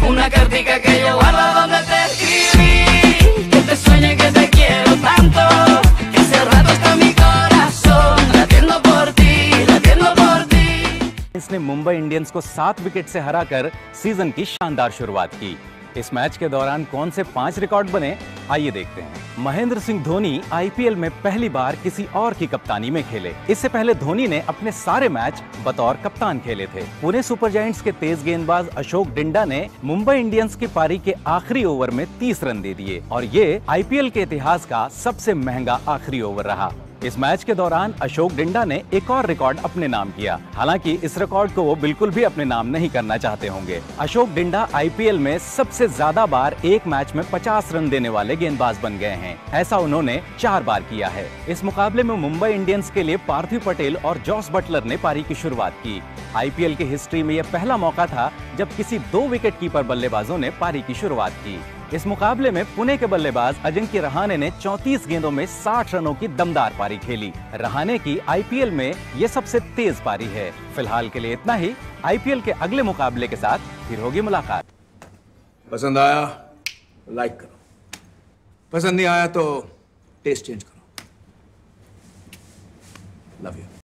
una cartica que yo guardo donde te escribí, que te sueñe que te quiero tanto, que hace rato está mi corazón latiendo por ti, latiendo por ti। इसने Mumbai Indians को 7 wicket से हराकर season की शानदार शुरुआत की। इस match के दौरान कौन से 5 रिकॉर्ड बने, आइए देखते हैं। महेंद्र सिंह धोनी आईपीएल में पहली बार किसी और की कप्तानी में खेले। इससे पहले धोनी ने अपने सारे मैच बतौर कप्तान खेले थे। पुणे सुपर जायंट्स के तेज गेंदबाज अशोक डिंडा ने मुंबई इंडियंस की पारी के आखिरी ओवर में 30 रन दे दिए और ये आईपीएल के इतिहास का सबसे महंगा आखिरी ओवर रहा। इस मैच के दौरान अशोक डिंडा ने एक और रिकॉर्ड अपने नाम किया। हालांकि इस रिकॉर्ड को वो बिल्कुल भी अपने नाम नहीं करना चाहते होंगे। अशोक डिंडा आईपीएल में सबसे ज्यादा बार एक मैच में 50 रन देने वाले गेंदबाज बन गए हैं। ऐसा उन्होंने 4 बार किया है। इस मुकाबले में मुंबई इंडियंस के लिए पार्थिव पटेल और जॉस बटलर ने पारी की शुरुआत की। आईपीएल की हिस्ट्री में यह पहला मौका था जब किसी 2 विकेट कीपर बल्लेबाजों ने पारी की शुरुआत की। इस मुकाबले में पुणे के बल्लेबाज अजिंक्य रहाणे ने 34 गेंदों में 60 रनों की दमदार पारी खेली। रहाणे की आईपीएल में ये सबसे तेज पारी है। फिलहाल के लिए इतना ही। आईपीएल के अगले मुकाबले के साथ फिर होगी मुलाकात। पसंद आया लाइक करो, पसंद नहीं आया तो टेस्ट चेंज करो। Love you.